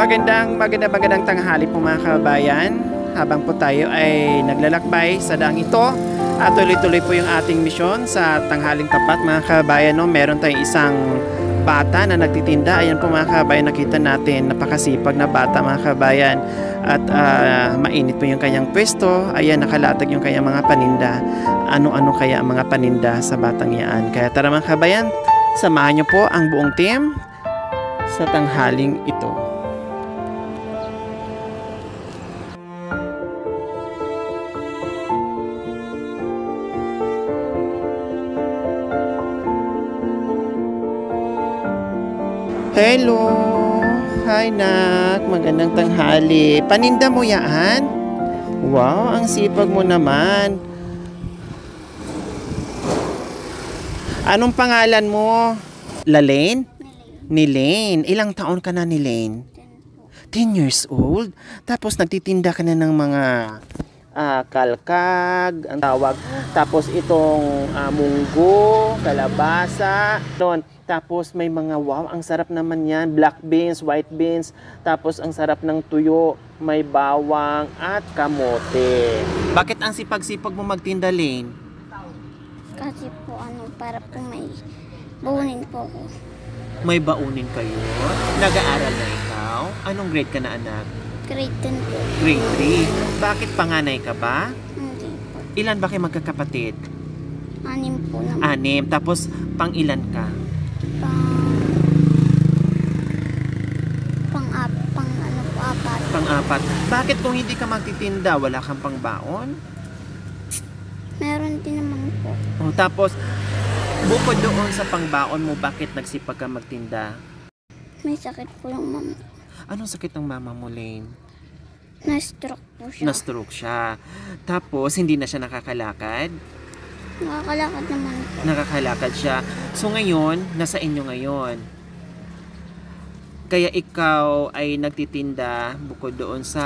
Magandang tanghali po mga kabayan. Habang po tayo ay naglalakbay sa daang ito, at tuloy-tuloy po yung ating misyon sa tanghaling tapat mga kabayan. No? Meron tayong isang bata na nagtitinda. Ayan po mga kabayan, nakita natin, napakasipag na bata mga kabayan. At mainit po yung kanyang pwesto. Ayan, nakalatag yung kanyang mga paninda. Ano-ano kaya ang mga paninda sa batang yan? Kaya tara mga kabayan, samahan niyo po ang buong team sa tanghaling ito. Hello! Hi, Nak! Magandang tanghali. Paninda mo yan? Wow, ang sipag mo naman. Anong pangalan mo? Lalaine? Ni Lane. Ilang taon ka na ni Lane? 10 years old? Tapos nagtitinda ka na ng mga kalkag, ang tawag. Tapos itong munggo, kalabasa. Doon. Tapos may mga wow, ang sarap naman yan. Black beans, white beans. Tapos ang sarap ng tuyo, may bawang at kamote. Bakit ang sipag-sipag mo magtinda, Lane? Kasi po para po may baunin po ako. May baunin kayo? Nag-aaral na ikaw? Anong grade ka na, anak? Grade 10 po. Grade 3. Bakit panganay ka ba? Hindi po. Ilan ba kayo magkakapatid? 6 po naman. 6. Tapos pang ilan ka? Apat. Pang-4. Bakit kung hindi ka magtitinda, wala kang pangbaon? Meron din naman po. Oh, tapos, bukod doon sa pangbaon mo, bakit nagsipag ka magtinda? May sakit po yung mama. Anong sakit ng mama mo, Lane? Na-stroke po siya. Na-stroke siya. Tapos, hindi na siya nakakalakad? Nakakalakad naman po. Nakakalakad siya. So, ngayon, nasa inyo ngayon. Kaya ikaw ay nagtitinda bukod doon sa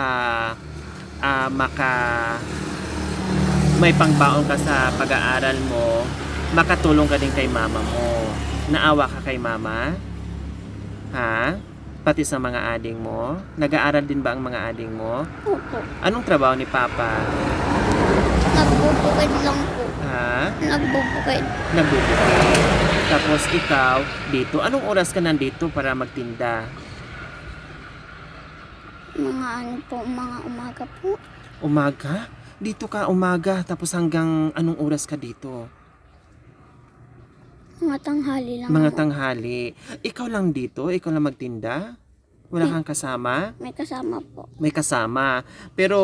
may pangbaon ka sa pag-aaral mo, makatulong ka din kay mama mo. Naawa ka kay mama? Ha? Pati sa mga ading mo? Nag-aaral din ba ang mga ading mo? Opo. Anong trabaho ni Papa? Nagbubukid lang po. Ha? Nagbubukid. Nagbubukid. Tapos ikaw, dito. Anong oras ka nandito para magtinda? Mga umaga po. Umaga? Dito ka umaga, tapos hanggang anong oras ka dito? Mga tanghali lang. Mga po. tanghali. Ikaw lang dito? Ikaw lang magtinda? Wala kang kasama? May kasama po. May kasama. Pero,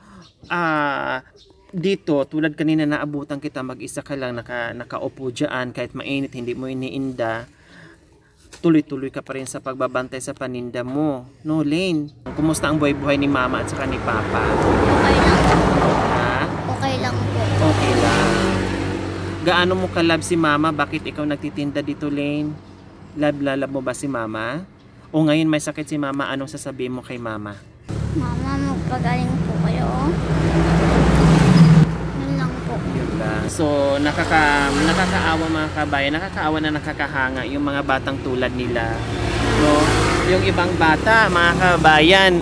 dito, tulad kanina naabutan kita, mag-isa ka lang nakaupo dyan, kahit mainit, hindi mo iniinda, tuloy-tuloy ka pa rin sa pagbabantay sa paninda mo. No, Lane? Kumusta ang buhay-buhay ni Mama at saka ni Papa? Okay lang po. Ha? Okay lang po. Okay lang. Gaano mo ka-love si Mama? Bakit ikaw nagtitinda dito, Lane? Love mo ba si Mama? O ngayon may sakit si Mama, anong sasabihin mo kay Mama? Mama, magpagaling po kayo. Yun lang po. Yun lang. So, nakakaawa mga kabayan, nakakaawa na nakakahanga yung mga batang tulad nila. No? Yung ibang bata, mga kabayan,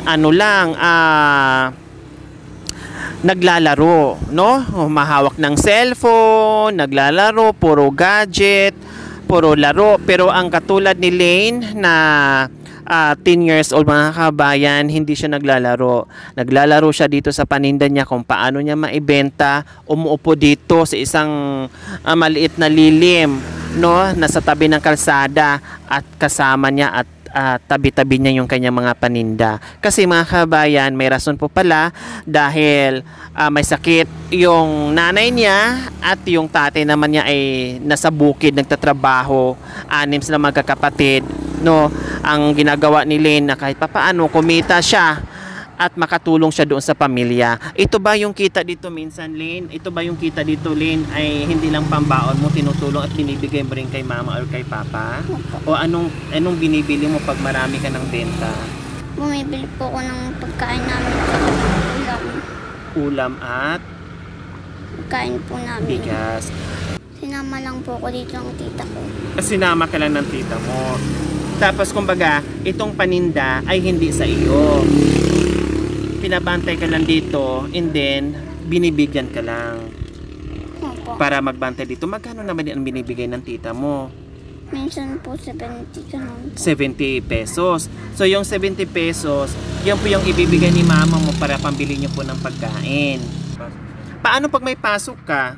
naglalaro, no? Mahawak ng cellphone, naglalaro, puro gadget, puro laro. Pero ang katulad ni Lane na 10 years old mga kabayan, hindi siya naglalaro. Naglalaro siya dito sa paninda niya kung paano niya maibenta. Umuupo dito sa isang maliit na lilim, no? Nasa tabi ng kalsada at kasama niya at tabi-tabi niya yung kanyang mga paninda. Kasi mga kabayan, may rason po pala dahil may sakit yung nanay niya at yung tatay naman niya ay nasa bukid nagtatrabaho. 6 sila magkakapatid. No, ang ginagawa ni Lane na kahit papaano kumita siya at makatulong siya doon sa pamilya. Ito ba yung kita dito minsan, Lane? Ito ba yung kita dito, Lane, ay hindi lang pambaon mo, tinutulong at binibigay mo rin kay Mama or kay Papa? O anong binibili mo pag marami ka ng benta? Bumibili po ako ng pagkain namin sa ulam. Ulam at? Pagkain po namin. Bigas. Sinama lang po ako dito ng tita ko. Sinama ka lang ng tita mo. Tapos kumbaga, itong paninda ay hindi sa iyo. Pinabantay ka lang dito and then binibigyan ka lang Opo. para magbantay dito. Magkano naman din ang binibigay ng tita mo? Minsan po 70 ganun po. 70 pesos. So yung 70 pesos, yan po yung ibibigay ni mama mo para pambili niyo po ng pagkain. Paano pag may pasok ka?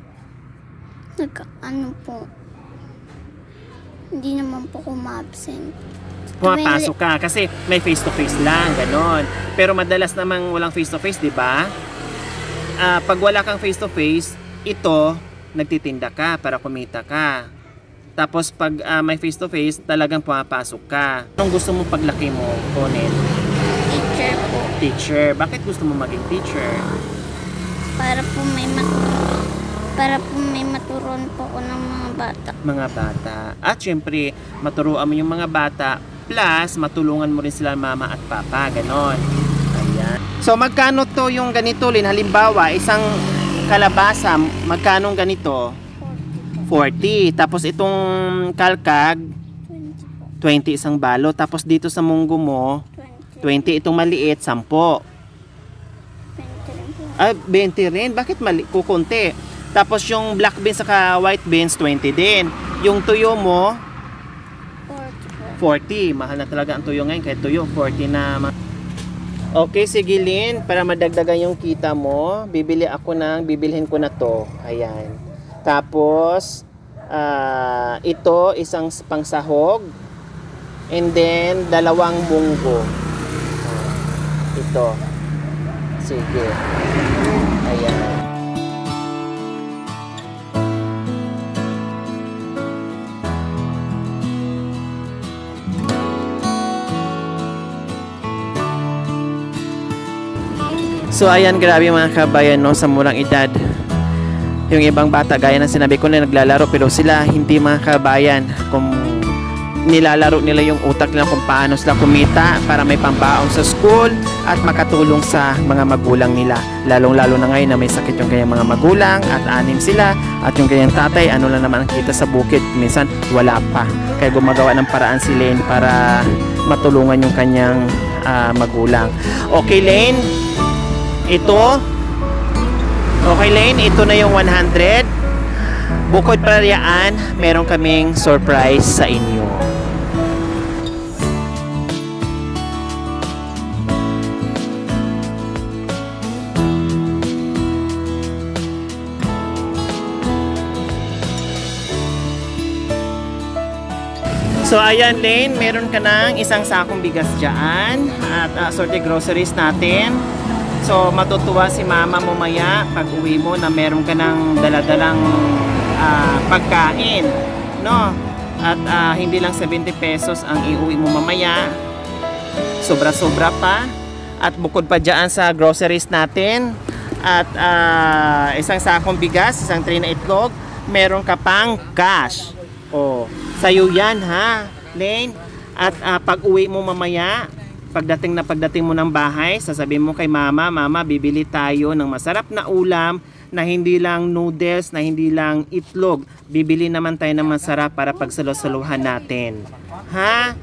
Ano po, hindi naman po ko ma-absent. Pumapasok ka kasi may face to face lang, ganon. Pero madalas namang walang face to face, di ba? Pag wala kang face to face, ito, nagtitinda ka para kumita ka. Tapos pag may face to face, talagang pumapasok ka. Anong gusto mo paglaki mo, Conet? Teacher po. Teacher. Bakit gusto mo maging teacher? Para po may maturon po ko ng mga bata. Mga bata. At syempre, maturuan mo yung mga bata, plus matulungan mo rin sila mama at papa, ganon. Ayan. So magkano to yung ganito, Lin? Halimbawa, isang kalabasa, magkano ganito? 40. Tapos itong kalkag, 20 po. 20 isang balo. Tapos dito sa munggo mo, 20. 20. Itong maliit, 10. 20 rin po. Ah, 20 rin. Bakit kukunti? Tapos yung black beans saka white beans, 20 din. Yung tuyo mo, 40 po. 40. Mahal na talaga ang tuyo ngayon. Kaya tuyo, 40 na. Okay, sige Lin. Para madagdagan yung kita mo, bibilhin ko na to. Ayan. Tapos, ito, isang pangsahog. And then, 2 munggo. Ito. Sige. Ayan. So ayan, grabe mga kabayan, no, sa murang edad. Yung ibang bata, gaya ng sinabi ko na naglalaro, pero sila hindi mga kabayan. Kung nilalaro nila yung utak nila kung paano sila kumita para may pambaon sa school at makatulong sa mga magulang nila. Lalong-lalo na ngayon na may sakit yung kanyang mga magulang at 6 sila at yung kanyang tatay, ano lang naman ang kita sa bukid. Minsan wala pa. Kaya gumagawa ng paraan si Lane para matulungan yung kanyang magulang. Okay, Lane? Ito, okay Lane, ito na yung 100. Bukod pa riyaan, meron kaming surprise sa inyo. So ayan Lane, meron ka ng isang sakong bigas dyan at assorted groceries natin. So matutuwa si mama mo maya pag uwi mo na meron ka ng daladalang pagkain, no? At hindi lang 70 pesos ang iuwi mo mamaya, sobra-sobra pa. At bukod pa dyan sa groceries natin at isang sakong bigas, isang tray na itlog, meron ka pang cash. Oh, sa'yo yan ha, Lane. At pag uwi mo mamaya, pagdating mo ng bahay, sasabihin mo kay mama, mama, bibili tayo ng masarap na ulam na hindi lang noodles, na hindi lang itlog. Bibili naman tayo ng masarap para pagsalo-saluhan natin. Ha?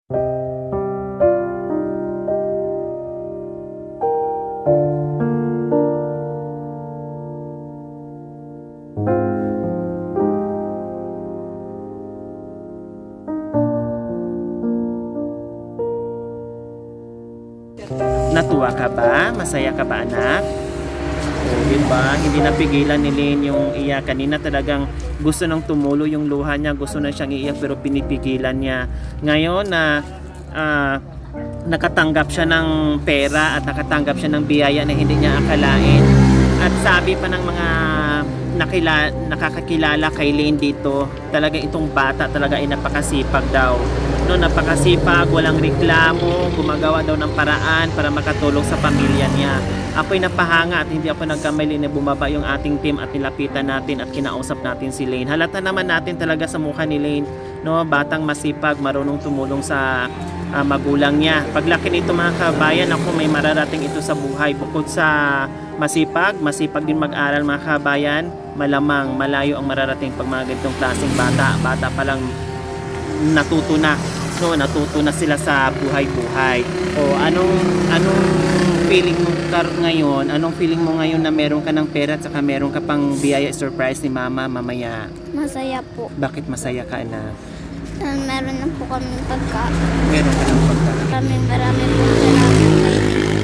Natuwa ka ba? Masaya ka ba, anak? O, diba? Hindi napigilan ni Lane yung iyak. Kanina talagang gusto nang tumulo yung luha niya. Gusto na siyang iiyak pero pinipigilan niya. Ngayon na nakatanggap siya ng pera at nakatanggap siya ng biyaya na hindi niya akalain. At sabi pa ng mga nakakakilala kay Lane dito, talaga itong bata talaga ay napakasipag daw. No, napakasipag, walang reklamo, gumagawa daw ng paraan para makatulong sa pamilya niya. Ako'y napahanga at hindi ako nagkamali na bumaba yung ating team at nilapitan natin at kinausap natin si Lane. Halata naman natin talaga sa mukha ni Lane, no, batang masipag, marunong tumulong sa magulang niya. Paglaki nito mga kabayan, ako may mararating ito sa buhay. Bukod sa masipag din mag-aral mga kabayan, malamang malayo ang mararating pag mga ganitong klaseng bata pa lang natuto na no, natuto na sila sa buhay-buhay. O anong feeling mo ngayon? Anong feeling mo ngayon na meron ka ng pera at saka meron ka pang biyaya surprise ni mama mamaya? Masaya po. Bakit masaya ka na? Meron na po kami pagkain. Meron ka ng pagkain. Marami po salamat.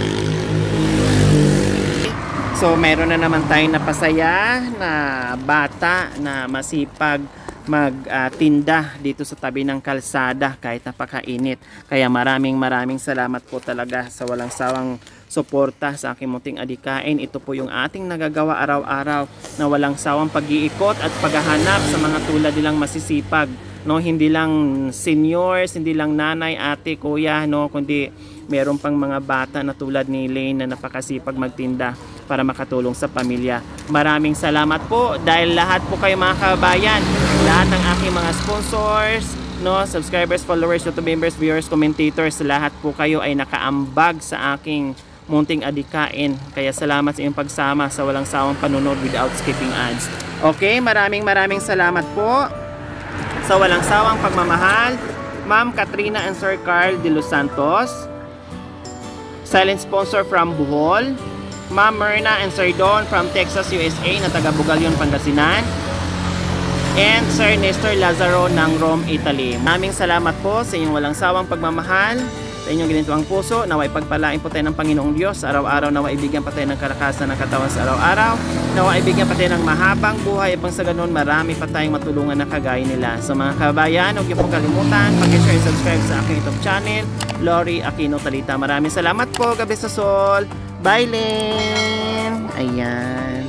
So meron na naman tayong napasaya na bata na masipag magtinda dito sa tabi ng kalsada kahit napakainit. Kaya maraming salamat po talaga sa walang sawang suporta sa aking munting adikain. Ito po yung ating nagagawa araw-araw na walang sawang pag-iikot at paghahanap sa mga tulad nilang masisipag. No, hindi lang seniors, hindi lang nanay, ate, kuya, no, kundi meron pang mga bata na tulad ni Lane na napakasipag magtinda para makatulong sa pamilya. Maraming salamat po dahil lahat po kayo mga kabayan, lahat ng aking mga sponsors, no, subscribers, followers, YouTube members, viewers, commentators, lahat po kayo ay nakaambag sa aking munting adikain. Kaya salamat sa inyong pagsama sa walang sawang panunod without skipping ads. Okay, maraming salamat po sa walang sawang pagmamahal, Ma'am Katrina and Sir Carl de Los Santos, silent sponsor from Bohol, Ma'am Myrna and Sir Don from Texas, USA na taga Bugalyon, Pangasinan, and Sir Nestor Lazaro ng Rome, Italy. Maraming salamat po sa inyong walang sawang pagmamahal, sa inyong ginituang puso. Naway pagpalain po tayo ng Panginoong Diyos araw-araw. Naway ibigyan pa tayo ng kalakasan ng katawan sa araw-araw. Naway ibigyan pa tayo ng mahabang buhay. Upang sa ganun marami pa tayong matulungan na kagaya nila. So mga kabayan, huwag niyo pong kalimutan mag-share and subscribe sa aking YouTube channel, Lori Aquino Talita. Maraming salamat po. Gabi sa Sol. Bye, Len! Ayan.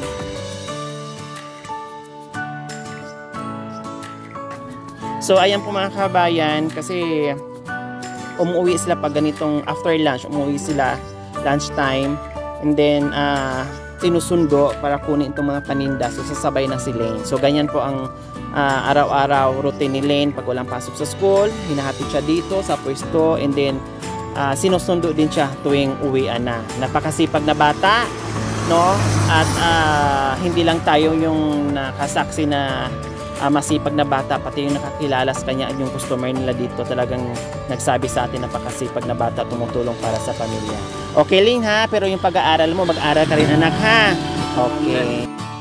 So ayan po mga kabayan, kasi umuwi sila pag ganitong after lunch, umuwi sila lunchtime, and then sinusundo para kunin itong mga paninda. So sasabay na si Lane. So ganyan po ang araw-araw routine ni Lane pag walang pasok sa school. Hinahatid siya dito sa pwesto, and then sinusundo din siya tuwing uwian na. Napakasipag na bata, no? At hindi lang tayo yung nakasaksi na masipag na bata, pati yung nakakilala sa kanya at yung customer nila dito talagang nagsabi sa atin napakasipag na bata, tumutulong para sa pamilya. Okay, Ling, ha? Pero yung pag-aaral mo, mag-aaral ka rin, anak, ha? Okay.